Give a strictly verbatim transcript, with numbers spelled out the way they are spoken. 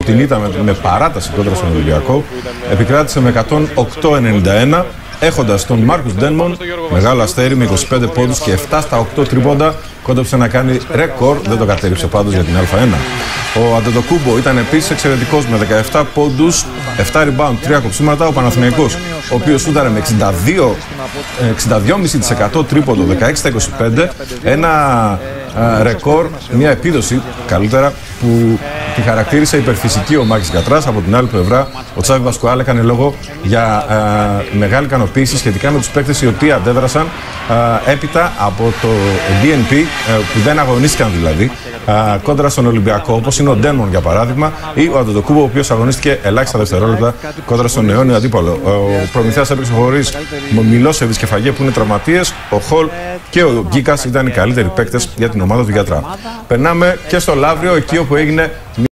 την ήττα με παράταση κόντρα στον Ολυμπιακό, επικράτησε με εκατόν οκτώ ενενήντα ένα, έχοντας τον Μάρκους Ντένμον, μεγάλο αστέρι με είκοσι πέντε πόντους και επτά στα οκτώ τρίποντα, κόντεψε να κάνει ρεκόρ, δεν το κατέριψε πάντως για την Α1. Ο Αντετοκούμπο ήταν επίσης εξαιρετικός με δεκαεπτά πόντους, επτά rebound, τρία κοψίματα. Ο Παναθηναϊκός, ο οποίος σούταρε με εξήντα δύο κόμμα πέντε τοις εκατό τρίποντο, δεκαέξι στα είκοσι πέντε, ένα α, ρεκόρ, μια επίδοση καλύτερα που τη χαρακτήρισε υπερφυσική ο Μάκης Κατράς. Από την άλλη πλευρά, ο Τσάβη Πασκουάλ έκανε λόγο για α, μεγάλη ικανοποίηση σχετικά με τους παίκτες οι οποίοι αντέδρασαν α, έπειτα από το ντι εν πι, α, που δεν αγωνίστηκαν δηλαδή α, κόντρα στον Ολυμπιακό, όπως είναι ο Ντένμον για παράδειγμα, ή ο Αντετοκούμπο, ο οποίος αγωνίστηκε ελάχιστα δευτερόλεπτα κόντρα στον αιώνιο αντίπαλο. Ο Προμηθέας έπαιξε χωρίς Μιλόσεβιτς και Φαγέ που είναι τραυματίες. Ο Χολ και ο Γκίκας ήταν οι καλύτεροι παίκτες για την ομάδα του Γιατρά. Περνάμε και στο Λαύριο, εκεί όπου έγινε